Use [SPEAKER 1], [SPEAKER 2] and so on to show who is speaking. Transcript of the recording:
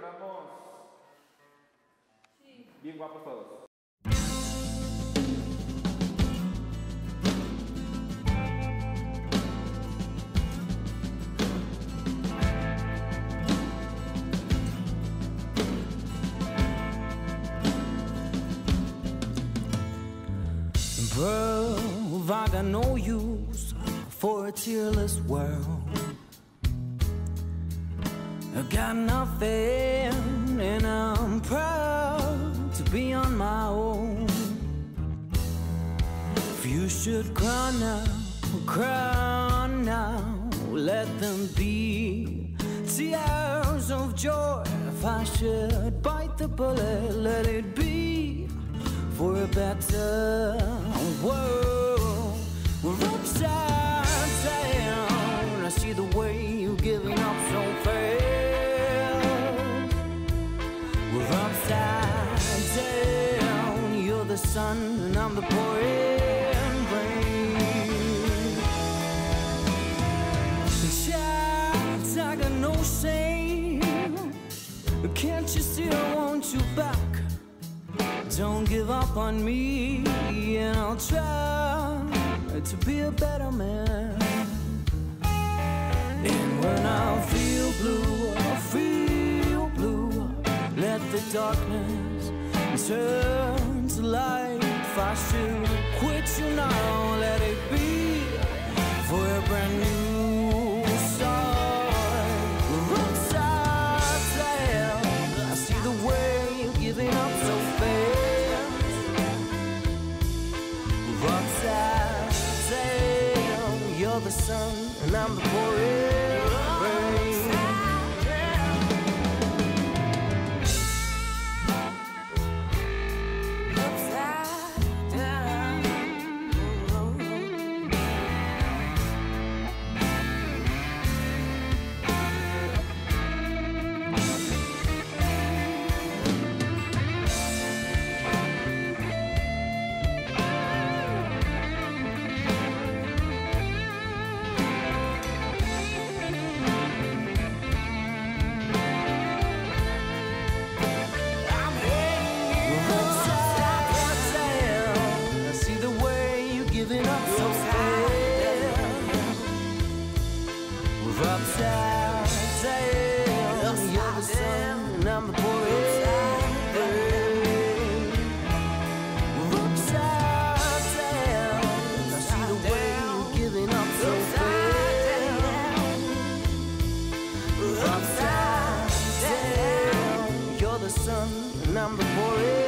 [SPEAKER 1] estamos bien guapos todos.
[SPEAKER 2] Bro, I got no use for a tearless world. I got nothing and I'm proud to be on my own. If you should cry now, let them be tears of joy. If I should bite the bullet, let it be for a better world. We're upside down. I see the way you're giving up so fast. We're upside down. You're the sun and I'm the pouring rain. Child, I got no shame. Can't you see I want you back? Don't give up on me, and I'll try to be a better man. And when I feel blue, let the darkness turn to light. If I should quit you now, let it be for a brand new start. We're upside down. I see the way you're giving up so fast. Upside down, you're the sun and I'm the pouring rain. Upside down. Upside down, you're the sun and I'm the pouring rain. Upside down, I see the way you're giving up so fast. Upside down, you're the sun and I'm the pouring rain.